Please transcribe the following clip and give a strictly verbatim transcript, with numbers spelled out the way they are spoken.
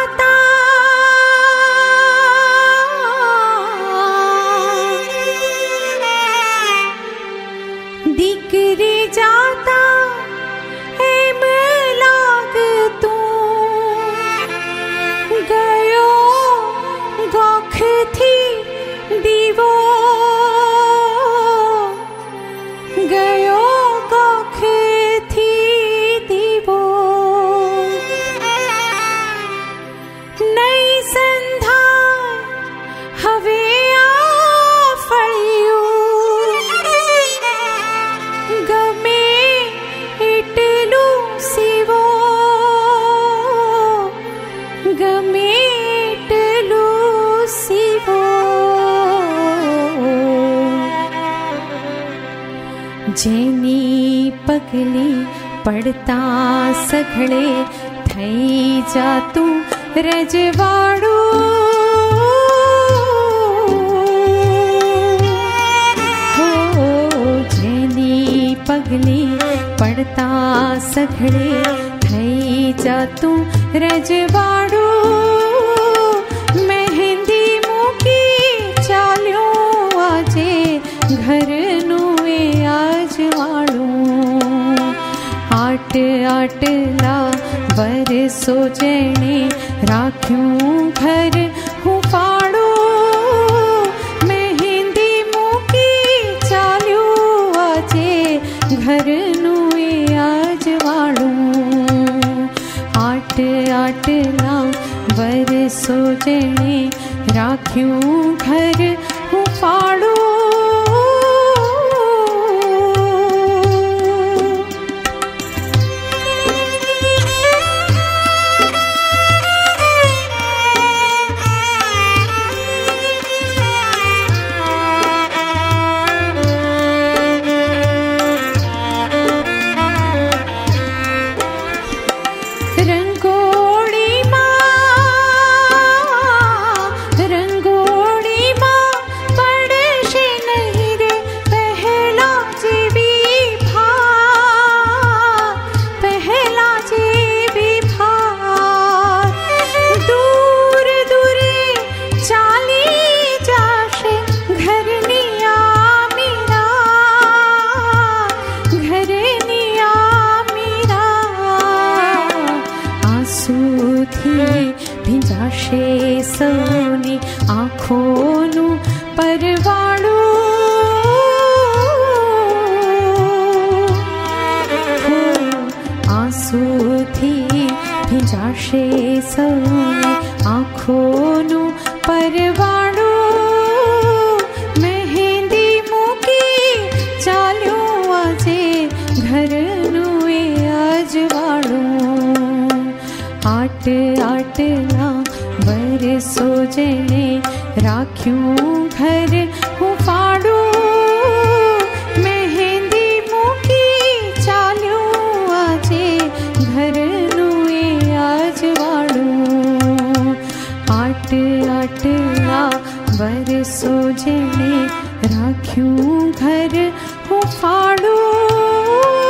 जाता दिकरी जाता एम लाग तू गयो गोख थी दीवो गयो गोख थी दीवो नई संधा हवे आ फळ्यू गमे इटलू सिवो गमे इटलू सिवो जेनी पगली पड़ता सघळे थई जातू रजवाड़ू हो जेनी पगली पड़ता सघळे थई जातू रजवाड़ू मेहंदी मुकी चाल्यो आजे घर नुए आजवाड़ू आट आटला बरसो जेने राख्यूं घर हूँ फाड़ू मेहंदी मुकी चाल्यो आजे घर नुए आजवाड़ू आट आटला बरसो जेने राख्यूं घर हूँ फाड़ू भिजाशे सोनी आँखों परवाड़ू आंसू थी भिजाशे सोनी आँखों परवाड़ू मेहंदी मुकी चाल्यो आजे घर नुए आजवाड़ू आट आटला बरसो जेने राख्यूं घर हूँ फाड़ू मेहंदी मुकी चाल्यो आजे घर नुए आजवाड़ू आट आटला बरसो जेने राख्यूं घर हूँ फाड़ू।